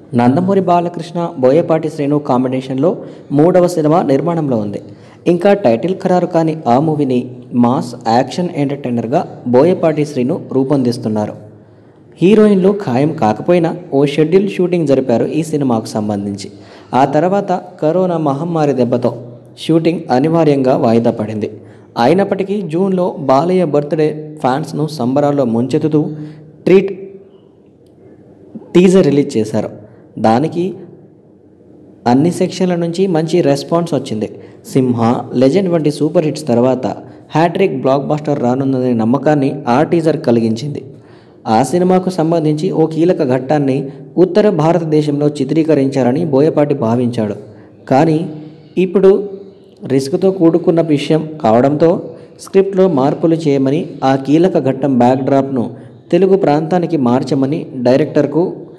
నందమూరి బాలకృష్ణ బోయపాటి శ్రీను కాంబినేషన్లో మూడవ సినిమా నిర్మాణంలో ఉంది. ఇంకా టైటిల్ ఖరారు కాని ఆ మూవీని మాస్ యాక్షన్ ఎంటర్టైనర్గా బోయపాటి శ్రీను రూపొందిస్తున్నారు. హీరోయిన్లు ఖాయం కాకపోయినా ఓ షెడ్యూల్ షూటింగ్ జరిపారు ఈ సినిమాకు సంబంధించి. ఆ తర్వాత కరోనా మహమ్మారి దెబ్బతో షూటింగ్ అనివార్యంగా వాయిదా పడింది. అయినప్పటికీ జూన్లో బాలయ్య బర్త్డే ఫ్యాన్స్ను సంబరాల్లో ముంచెత్తుతూ టీజర్ రిలీజ్ చేశారు. దానికి అన్ని సెక్షన్ల నుంచి మంచి రెస్పాన్స్ వచ్చింది. సింహ, లెజెండ్ వంటి సూపర్ హిట్స్ తర్వాత హ్యాట్రిక్ బ్లాక్ బస్టర్ రానుందనే నమ్మకాన్ని ఆ టీజర్ కలిగించింది. ఆ సినిమాకు సంబంధించి ఓ కీలక ఘట్టాన్ని ఉత్తర భారతదేశంలో చిత్రీకరించాలని బోయపాటి భావించాడు. కానీ ఇప్పుడు రిస్క్తో కూడుకున్న విషయం కావడంతో స్క్రిప్ట్లో మార్పులు చేయమని, ఆ కీలక ఘట్టం బ్యాక్డ్రాప్ను తెలుగు ప్రాంతానికి మార్చమని డైరెక్టర్కు